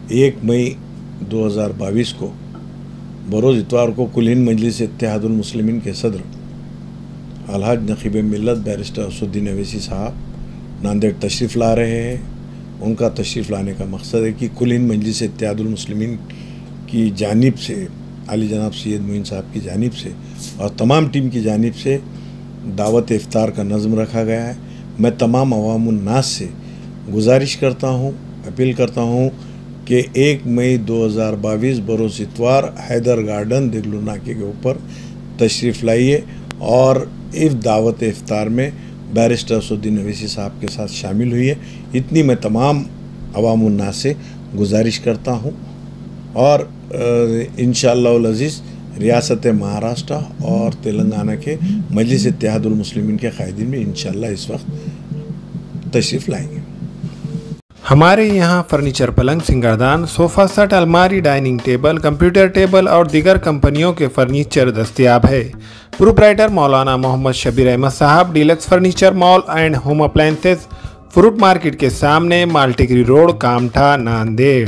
1 मई 2022 को बरोज़ इतवार को कुल हिंद मजलिस इत्तेहादुल मुस्लिमीन के सदर अलहाज नकीब मिल्लत बैरिस्टर असदुद्दीन अवैसी साहब नांदेड़ तशरीफ़ ला रहे हैं। उनका तशरीफ़ लाने का मकसद है कि कुल हिंद मजलिस इत्तेहादुल मुस्लिमीन की जानिब से, आली जनाब सैयद मोइन साहब की जानिब से और तमाम टीम की जानिब से दावत इफ्तार का नज़म रखा गया है। मैं तमाम अवामुन नास से गुजारिश करता हूँ, अपील करता हूँ कि 1 मई 2022 बरोज़ इतवार हैदर गार्डन दिगलू नाके के ऊपर तशरीफ़ लाइए और इस दावत इफ्तार में बैरिस्टर असदुद्दीन अवैसी साहब के साथ शामिल हुई है। इतनी मैं तमाम अवामुन नास से गुजारिश करता हूँ और इंशाअल्लाह अज़ीज़ रियासत महाराष्ट्र और तेलंगाना के मजलिस इत्तेहादुल मुस्लिमीन के कायदीन भी इंशाअल्लाह इस वक्त तशरीफ़ लाएंगे। हमारे यहाँ फर्नीचर, पलंग, सिंगारदान, सोफ़ा सेट, अलमारी, डाइनिंग टेबल, कंप्यूटर टेबल और दीगर कंपनियों के फर्नीचर दस्तयाब है। Proprietor Maulana Mohammad Shabir Ahmad sahab, deluxe furniture mall and home appliances, fruit market के सामने, Maltigiri road, Kamatha, Nanded.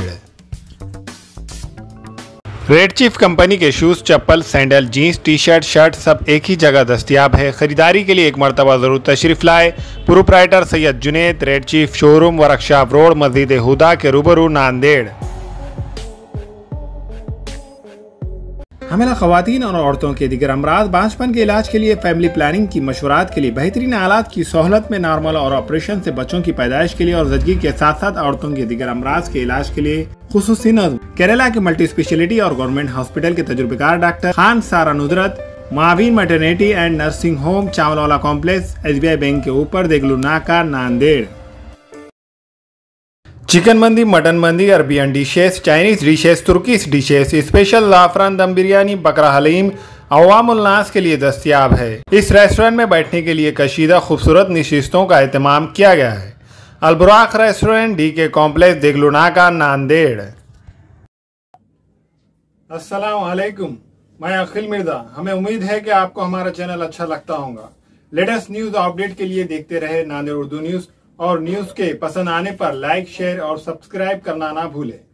Red Chief company shoes शूज़, चप्पल, sandal, jeans, T shirt, shirt सब एक ही जगह दस्तयाब है। खरीदारी के लिए एक मरतबा ज़रूर तशरीफ़ लाए। Proprietor Syed Junaid, Red Chief showroom, workshop road, Masjid Huda के रूबरू, नांदेड़। हमेला ख़वातीन और औरतों के दिगर अमराज, बांझपन के इलाज के लिए, फैमिली प्लानिंग की मशवरात के लिए, बेहतरीन आलात की सहूलत में, नॉर्मल और ऑपरेशन से बच्चों की पैदाइश के लिए और ज़चगी के साथ साथ औरतों के दिगर अमराज के इलाज के लिए खुसूसी नज़्म केरला के मल्टी स्पेशलिटी और गवर्नमेंट हॉस्पिटल के तजुर्बेकार doctor Khan Sara Nudrat, Maveen maternity and nursing home, Chawalwala complex, SBI bank के ऊपर, Deglur Naka, Nanded. Chicken mandi, mutton mandi, Arabian dishes, Chinese dishes, Turkish dishes, special ज़ाफ़रान दम बिरयानी, बकरा हलीम अवामुल नास के लिए दस्तयाब है। इस रेस्टोरेंट में बैठने के लिए कशीदा खूबसूरत नशिस्तों का एहतमाम किया गया है। Alburaq restaurant, DK complex, Deglur Naka, Nanded. अस्सलाम वालेकुम, मैं अखिल मिर्जा। हमें उम्मीद है कि आपको हमारा चैनल अच्छा लगता होगा। लेटेस्ट न्यूज़ अपडेट के लिए देखते रहे नांदेड़ उर्दू न्यूज़ और न्यूज़ के पसंद आने पर लाइक, शेयर और सब्सक्राइब करना ना भूलें।